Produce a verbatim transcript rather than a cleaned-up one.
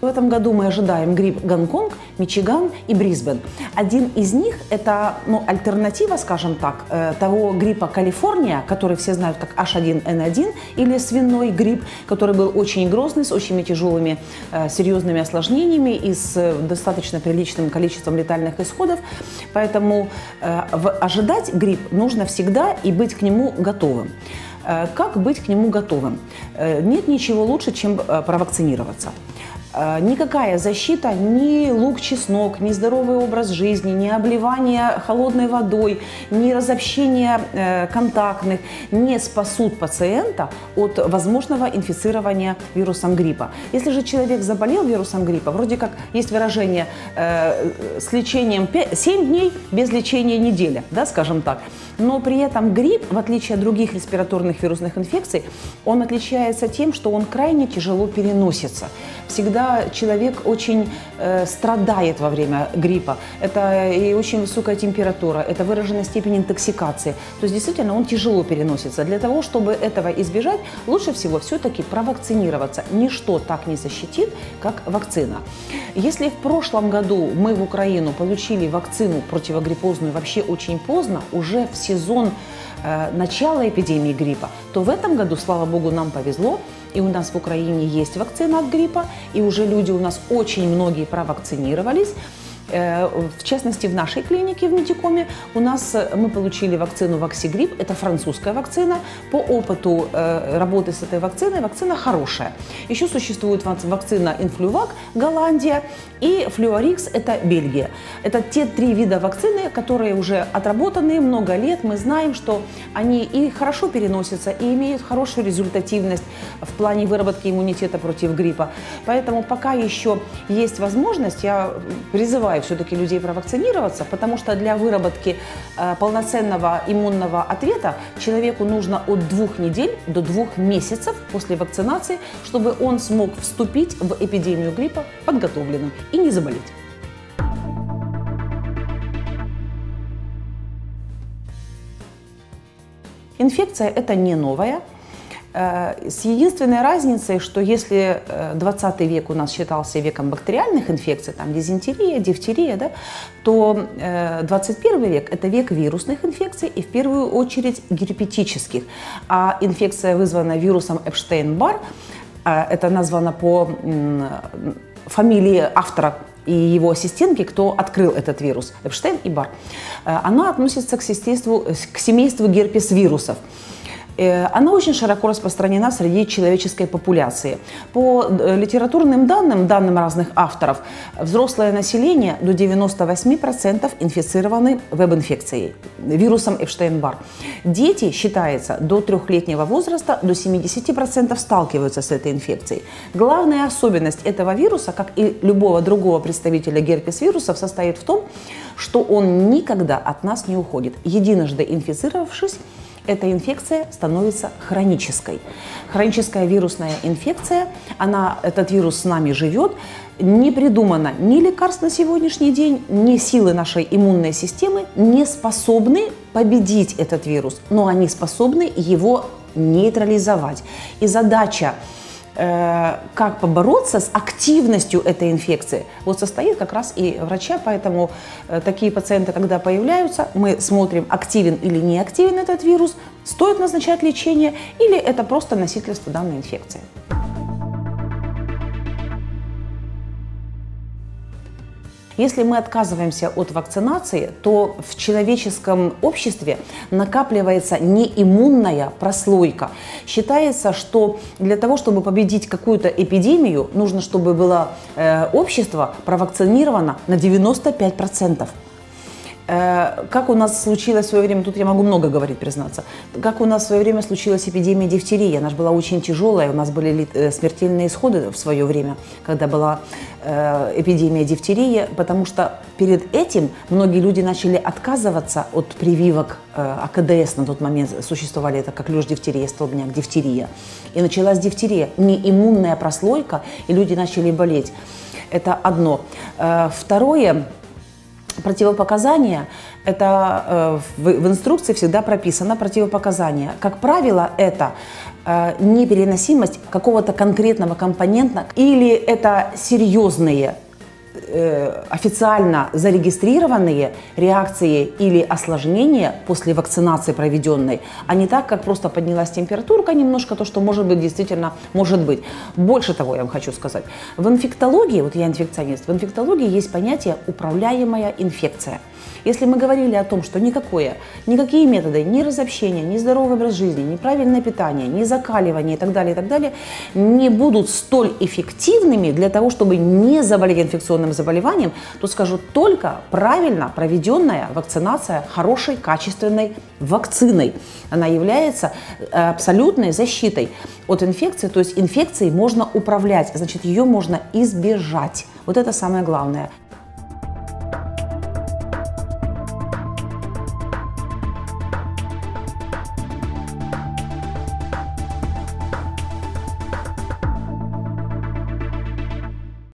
В этом году мы ожидаем грипп Гонконг, Мичиган и Брисбен. Один из них – это ну, альтернатива, скажем так, того гриппа Калифорния, который все знают как эйч один эн один, или свиной грипп, который был очень грозный, с очень тяжелыми серьезными осложнениями и с достаточно приличным количеством летальных исходов. Поэтому ожидать грипп нужно всегда и быть к нему готовым. Как быть к нему готовым? Нет ничего лучше, чем провакцинироваться. Никакая защита, ни лук-чеснок, ни здоровый образ жизни, ни обливание холодной водой, ни разобщение контактных не спасут пациента от возможного инфицирования вирусом гриппа. Если же человек заболел вирусом гриппа, вроде как есть выражение с лечением семь дней, без лечения неделя, да, скажем так. Но при этом грипп, в отличие от других респираторных вирусных инфекций, он отличается тем, что он крайне тяжело переносится. Всегда человек очень э, страдает во время гриппа. Это и очень высокая температура, это выраженная степень интоксикации. То есть действительно он тяжело переносится. Для того, чтобы этого избежать, лучше всего все-таки провакцинироваться. Ничто так не защитит, как вакцина. Если в прошлом году мы в Украину получили вакцину противогриппозную вообще очень поздно, уже в сезон э, начала эпидемии гриппа, то в этом году, слава богу, нам повезло. И у нас в Украине есть вакцина от гриппа, и уже люди у нас очень многие провакцинировались. В частности, в нашей клинике в Медикоме у нас мы получили вакцину Ваксигрипп, это французская вакцина. По опыту работы с этой вакциной, вакцина хорошая. Еще существует вакцина Инфлювак, Голландия, и Флюарикс, это Бельгия. Это те три вида вакцины, которые уже отработаны много лет. Мы знаем, что они и хорошо переносятся, и имеют хорошую результативность в плане выработки иммунитета против гриппа. Поэтому пока еще есть возможность, я призываю все-таки людей провакцинироваться, потому что для выработки э, полноценного иммунного ответа человеку нужно от двух недель до двух месяцев после вакцинации, чтобы он смог вступить в эпидемию гриппа подготовленным и не заболеть. Инфекция – это не новая. С единственной разницей, что если двадцатый век у нас считался веком бактериальных инфекций, там дизентерия, дифтерия, да, то двадцать первый век – это век вирусных инфекций и в первую очередь герпетических. А инфекция, вызванная вирусом Эпштейн-Бар, это названо по фамилии автора и его ассистентки, кто открыл этот вирус, Эпштейн и Бар, она относится к семейству, к семейству герпес-вирусов. Она очень широко распространена среди человеческой популяции. По литературным данным, данным разных авторов, взрослое население до девяноста восьми процентов инфицированы веб-инфекцией, вирусом Эпштейн-Бар. Дети, считается, до трехлетнего возраста до семидесяти процентов сталкиваются с этой инфекцией. Главная особенность этого вируса, как и любого другого представителя герпес-вирусов, состоит в том, что он никогда от нас не уходит. Единожды инфицировавшись, эта инфекция становится хронической. Хроническая вирусная инфекция, она, этот вирус с нами живет, не придумано ни лекарств на сегодняшний день, ни силы нашей иммунной системы не способны победить этот вирус, но они способны его нейтрализовать. И задача, э, как побороться с активностью этой инфекции, вот состоит как раз и врача, поэтому э, такие пациенты, когда появляются, мы смотрим, активен или не активен этот вирус, стоит назначать лечение или это просто носительство данной инфекции. Если мы отказываемся от вакцинации, то в человеческом обществе накапливается неиммунная прослойка. Считается, что для того, чтобы победить какую-то эпидемию, нужно, чтобы было э, общество провакцинировано на девяносто пять процентов. Как у нас случилось в свое время, тут я могу много говорить, признаться, как у нас в свое время случилась эпидемия дифтерии, она же была очень тяжелая, у нас были смертельные исходы в свое время, когда была эпидемия дифтерии, потому что перед этим многие люди начали отказываться от прививок А К Д С, на тот момент существовали это как лёж-дифтерия, столбняк, дифтерия, и началась дифтерия, неиммунная прослойка, и люди начали болеть. Это одно. Второе. Противопоказания, это э, в, в инструкции всегда прописано противопоказания. Как правило, это э, непереносимость какого-то конкретного компонента, или это серьезные официально зарегистрированные реакции или осложнения после вакцинации проведенной, а не так, как просто поднялась температурка немножко, то, что может быть действительно может быть. Больше того, я вам хочу сказать, в инфектологии, вот я инфекционист, в инфектологии есть понятие «управляемая инфекция». Если мы говорили о том, что никакое, никакие методы, ни разобщения, ни здоровый образ жизни, ни правильное питание, ни закаливание и так далее, и так далее, не будут столь эффективными для того, чтобы не заболеть инфекционным заболеванием, то скажу, только правильно проведенная вакцинация хорошей, качественной вакциной. Она является абсолютной защитой от инфекции, то есть инфекцией можно управлять, значит, ее можно избежать. Вот это самое главное.